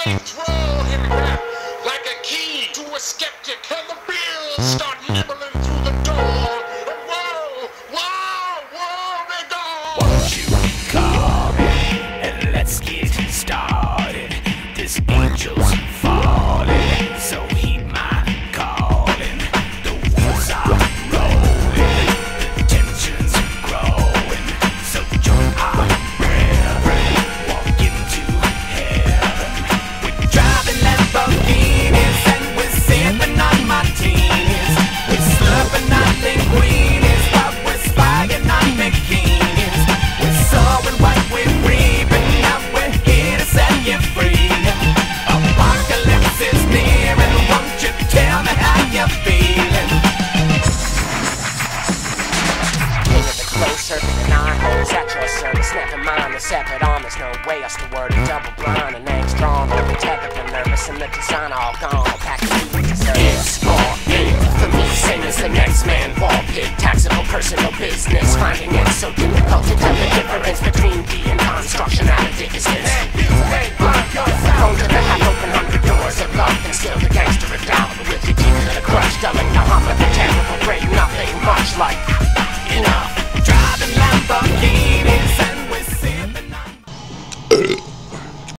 blades roll him back like a key to a skeptic, and the bills start nibbling through the door. And whoa, whoa, whoa, they go. Won't you come and let's get started? This angel's falling, so heed my calling. The wheels are rolling, the tension's growing. So join our brethren, walk into heaven. We're driving Lamborghinis and we're sipping on martinis. We're slurping on linguinis, but we're spying on bikinis. We're sowing what we're reaping, now we're here to set you free. Apocalypse is near, and won't you tell me how you're feeling? King of the close, surfing the nine holes at your service. Snapping mine, the separate arm, there's no way else to word it. Double blind, and aim strong, overtethered and nervous, and the design all gone. I'll pack it to deserve it. It's for me, for me, same as the next man. Wall pit, taxable personal business.